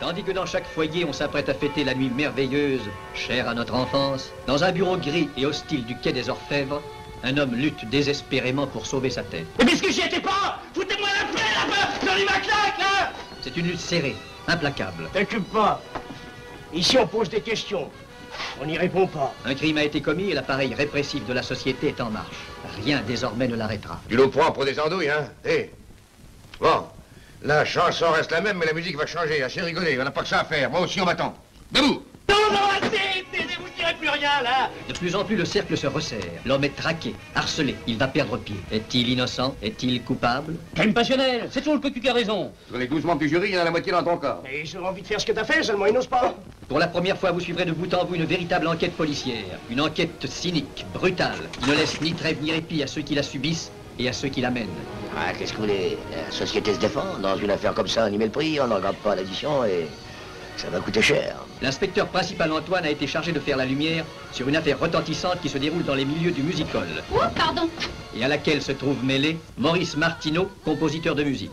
Tandis que dans chaque foyer, on s'apprête à fêter la nuit merveilleuse, chère à notre enfance, dans un bureau gris et hostile du quai des Orfèvres, un homme lutte désespérément pour sauver sa tête. Mais puisque j'y étais pas, foutez-moi la paix là-bas, dans les maclaques, là. C'est une lutte serrée, implacable. T'occupe pas. Ici, on pose des questions. On n'y répond pas. Un crime a été commis et l'appareil répressif de la société est en marche. Rien désormais ne l'arrêtera. Tu nous prends pour des andouilles, hein? Hé. Bon. La chanson reste la même, mais la musique va changer. Assez rigolé, on n'a pas que ça à faire. Moi aussi, on m'attend. Debout! Non, assez! Taisez-vous, je dirai plus rien, là. De plus en plus, le cercle se resserre. L'homme est traqué, harcelé, il va perdre pied. Est-il innocent? Est-il coupable? Crime passionnel, c'est toujours le cocu qui a raison. Sur les 12 membres du jury, il y en a la moitié dans ton corps. Mais ils ont envie de faire ce que t'as fait, seulement ils n'osent pas. Pour la première fois, vous suivrez de bout en bout une véritable enquête policière. Une enquête cynique, brutale, qui ne laisse ni trêve ni répit à ceux qui la subissent et à ceux qui la mènent. Ah, qu'est-ce que vous voulez? La société se défend. Dans une affaire comme ça, on y met le prix, on n'en regarde pas l'addition et ça va coûter cher. L'inspecteur principal Antoine a été chargé de faire la lumière sur une affaire retentissante qui se déroule dans les milieux du music-hall. Oh, pardon. Et à laquelle se trouve mêlé Maurice Martineau, compositeur de musique.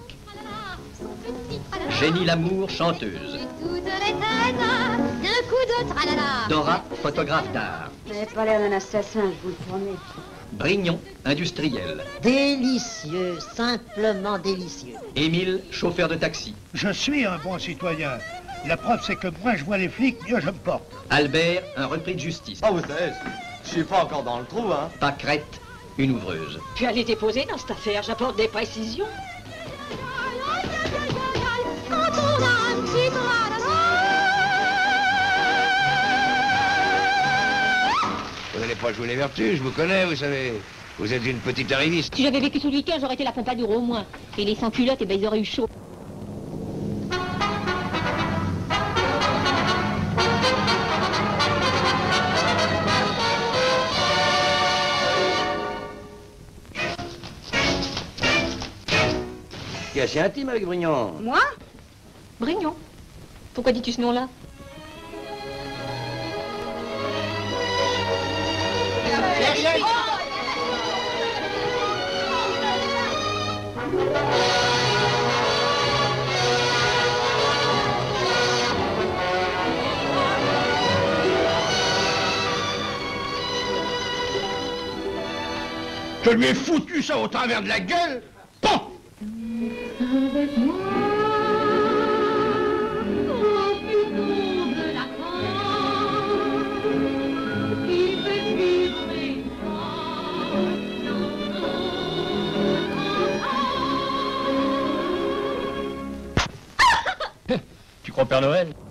Jenny Lamour, chanteuse. Dora, photographe d'art. Vous n'avez pas l'air d'un assassin, je vous le promets. Brignon, industriel. Délicieux, simplement délicieux. Émile, chauffeur de taxi. Je suis un bon citoyen. La preuve, c'est que moins je vois les flics, mieux je me porte. Albert, un repris de justice. Ah, vous savez, je suis pas encore dans le trou, hein. Pâquerette, une ouvreuse. Tu allais déposer dans cette affaire, j'apporte des précisions. Quand on a un petit Vous n'allez pas jouer les vertus, je vous connais, vous savez. Vous êtes une petite arriviste. Si j'avais vécu sous Louis XV, j'aurais été la Pompadour au moins. Et les sans-culottes, eh ben, ils auraient eu chaud. Tu es assez intime avec Brignon. Moi? Brignon. Pourquoi dis-tu ce nom-là? Je lui ai foutu ça au travers de la gueule. Bon. Avec moi, au plutôt de la France, qui fait vivre mes Tu crois Père Noël?